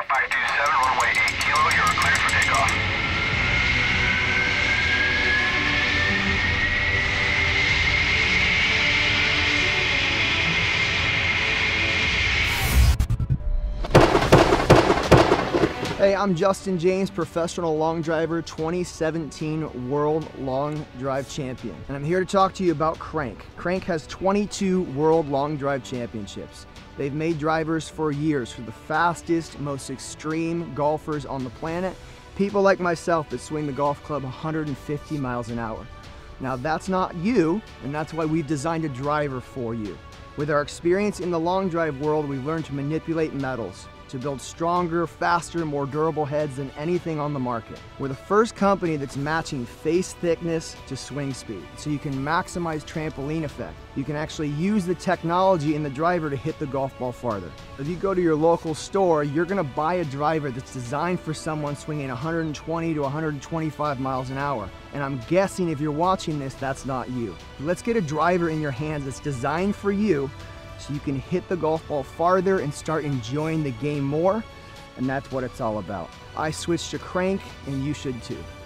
527, runway 8 kilo, you're cleared for takeoff. Hey, I'm Justin James, professional long driver, 2017 World Long Drive Champion. And I'm here to talk to you about Crank. Crank has 22 World Long Drive Championships. They've made drivers for years for the fastest, most extreme golfers on the planet. People like myself that swing the golf club 150 miles an hour. Now that's not you, and that's why we've designed a driver for you. With our experience in the long drive world, we've learned to manipulate metals, to build stronger, faster, more durable heads than anything on the market. We're the first company that's matching face thickness to swing speed, so you can maximize trampoline effect. You can actually use the technology in the driver to hit the golf ball farther. If you go to your local store, you're gonna buy a driver that's designed for someone swinging 120 to 125 miles an hour. And I'm guessing if you're watching this, that's not you. Let's get a driver in your hands that's designed for you, so you can hit the golf ball farther and start enjoying the game more, and that's what it's all about. I switched to Crank, and you should too.